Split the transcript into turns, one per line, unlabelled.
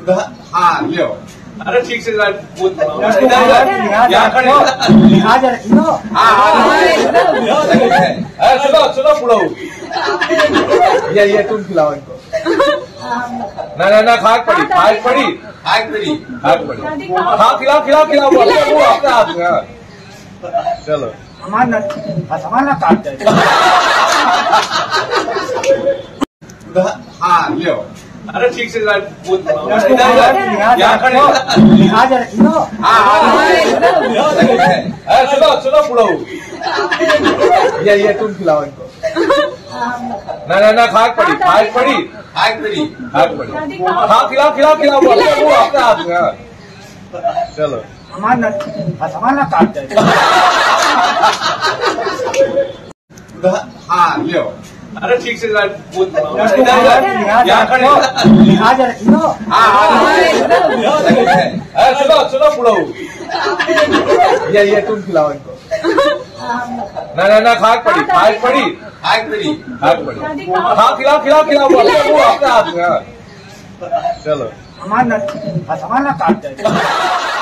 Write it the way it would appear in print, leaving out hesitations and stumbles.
हाँ लियो। अरे ठीक से यहाँ खड़े चलो चलो बुलाओ। ये तुम खिलाओ इनको। ना खाक पड़ी हाँ खिलाओ आपके हाथ में। चलो हमारा काट जाए। हाँ लियो। अरे ठीक से यहाँ खड़े चलो बुलाओ। ये तुम खिलाओ इनको। ना खाक पड़ी हाँ खिलाओ आपके हाथ में। चलो हमारा काट जाए। हाँ लियो। अरे ठीक से यहाँ खड़े चलो बुलाओ। ये तुम खिलाओ इनको। ना खाक पड़ी हाँ खिलाओ आपके हाथ में। चलो हमारा काट जाए।